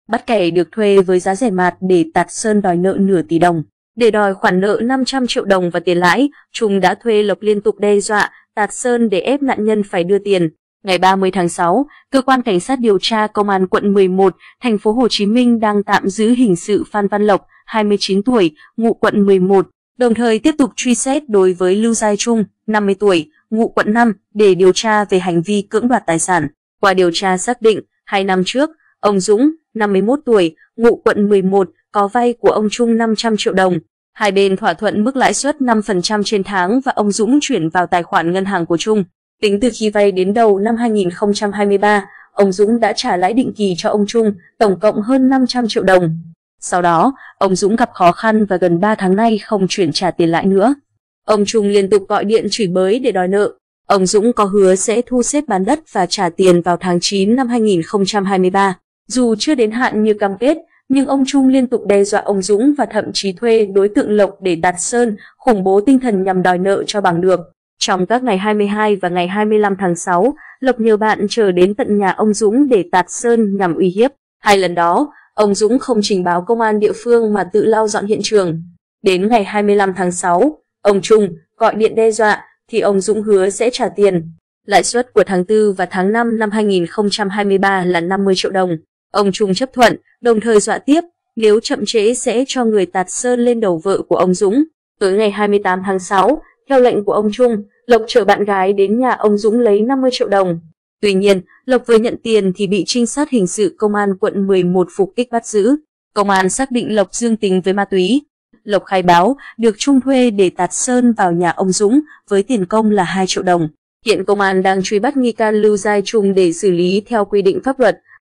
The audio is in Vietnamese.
bắt kẻ được thuê với giá rẻ mạt để tạt sơn đòi nợ nửa tỷ đồng. Để đòi khoản nợ 500 triệu đồng và tiền lãi, Trung đã thuê Lộc liên tục đe dọa, tạt sơn để ép nạn nhân phải đưa tiền. Ngày 30 tháng 6, cơ quan cảnh sát điều tra công an quận 11, thành phố Hồ Chí Minh đang tạm giữ hình sự Phan Văn Lộc, 29 tuổi, ngụ quận 11, đồng thời tiếp tục truy xét đối với Lưu Giai Trung, 50 tuổi, ngụ quận 5 để điều tra về hành vi cưỡng đoạt tài sản. Qua điều tra xác định, 2 năm trước, ông Dũng, 51 tuổi, ngụ quận 11, có vay của ông Trung 500 triệu đồng. Hai bên thỏa thuận mức lãi suất 5% trên tháng và ông Dũng chuyển vào tài khoản ngân hàng của Trung. Tính từ khi vay đến đầu năm 2023, ông Dũng đã trả lãi định kỳ cho ông Trung, tổng cộng hơn 500 triệu đồng. Sau đó, ông Dũng gặp khó khăn và gần 3 tháng nay không chuyển trả tiền lãi nữa. Ông Trung liên tục gọi điện chửi bới để đòi nợ. Ông Dũng có hứa sẽ thu xếp bán đất và trả tiền vào tháng 9 năm 2023. Dù chưa đến hạn như cam kết, nhưng ông Trung liên tục đe dọa ông Dũng và thậm chí thuê đối tượng Lộc để tạt sơn, khủng bố tinh thần nhằm đòi nợ cho bằng được. Trong các ngày 22 và ngày 25 tháng 6, Lộc nhờ bạn trở đến tận nhà ông Dũng để tạt sơn nhằm uy hiếp. 2 lần đó, ông Dũng không trình báo công an địa phương mà tự lau dọn hiện trường. Đến ngày 25 tháng 6, ông Trung gọi điện đe dọa thì ông Dũng hứa sẽ trả tiền. Lãi suất của tháng 4 và tháng 5 năm 2023 là 50 triệu đồng. Ông Trung chấp thuận, đồng thời dọa tiếp, nếu chậm trễ sẽ cho người tạt sơn lên đầu vợ của ông Dũng. Tới ngày 28 tháng 6, theo lệnh của ông Trung, Lộc chở bạn gái đến nhà ông Dũng lấy 50 triệu đồng. Tuy nhiên, Lộc vừa nhận tiền thì bị trinh sát hình sự công an quận 11 phục kích bắt giữ. Công an xác định Lộc dương tính với ma túy. Lộc khai báo được Trung thuê để tạt sơn vào nhà ông Dũng với tiền công là 2 triệu đồng. Hiện công an đang truy bắt nghi can Lưu Giai Trung để xử lý theo quy định pháp luật.